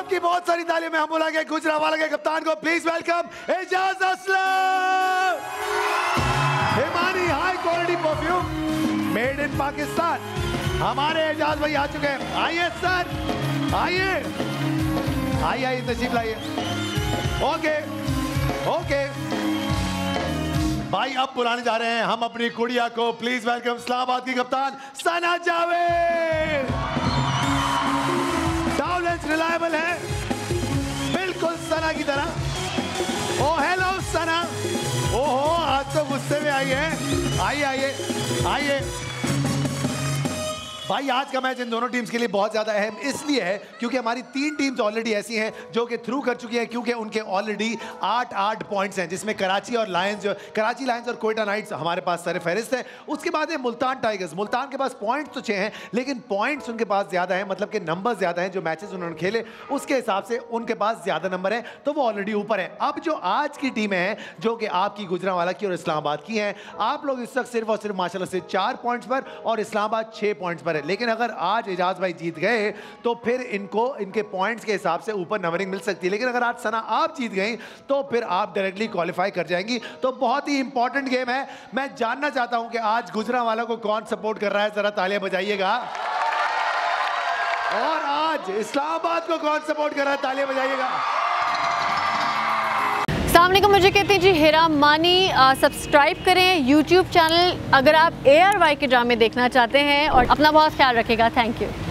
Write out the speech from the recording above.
आपकी बहुत सारी तालियों में हम बुलाएंगे गुजरांवाला के कप्तान को। Please welcome Ejaz Aslam. Himani high quality perfume made in Pakistan, हमारे एजाज भाई आ चुके हैं। आइए सर, आइए आइए आइए, तशरीफ लाइए। ओके ओके भाई, अब बुलाने जा रहे हैं हम अपनी कुड़िया को। प्लीज वेलकम इस्लामाबाद की कप्तान सना जावेद। डाउलेंस रिलायबल है, बिल्कुल सना की तरह। Oh hello Sana. ओहो, आज तो गुस्से में आई है। आइए आइए आइए भाई, आज का मैच इन दोनों टीम्स के लिए बहुत ज्यादा अहम इसलिए है क्योंकि हमारी 3 टीम्स ऑलरेडी ऐसी हैं जो कि थ्रू कर चुकी हैं, क्योंकि उनके ऑलरेडी 8-8 पॉइंट्स हैं, जिसमें कराची और लायंस, जो कराची लायंस और कोयटा नाइट्स हमारे पास सर फहरिस्त है। उसके बाद है मुल्तान टाइगर्स। मुल्तान के पास पॉइंट्स तो 6 हैं, लेकिन पॉइंट्स उनके पास ज्यादा है, मतलब कि नंबर ज्यादा हैं। जो मैचेस उन्होंने खेले उसके हिसाब से उनके पास ज्यादा नंबर है, तो वो ऑलरेडी ऊपर है। अब जो आज की टीमें हैं, जो कि आपकी गुजरांवाला की और इस्लामाबाद की हैं, आप लोग इस वक्त सिर्फ और सिर्फ माशाल्लाह से 4 पॉइंट्स पर और इस्लामाबाद 6 पॉइंट्स पर है। लेकिन अगर आज एजाज भाई जीत गए तो फिर इनको इनके पॉइंट्स के हिसाब से ऊपर नंबरिंग मिल सकती है। लेकिन अगर आज सना आप जीत गई तो फिर आप डायरेक्टली क्वालिफाई कर जाएंगी। तो बहुत ही इंपॉर्टेंट गेम है। मैं जानना चाहता हूं कि आज गुजरांवाला को कौन सपोर्ट कर रहा है, जरा तालियां बजाइएगा। और आज इस्लामाबाद को कौन सपोर्ट कर रहा है, तालियां बजाइएगा। अस्सलामुअलैकुम, मुझे कहते हैं जी हिरा मानी। सब्सक्राइब करें YouTube चैनल अगर आप ARY के ड्रामे देखना चाहते हैं, और अपना बहुत ख्याल रखिएगा। Thank you.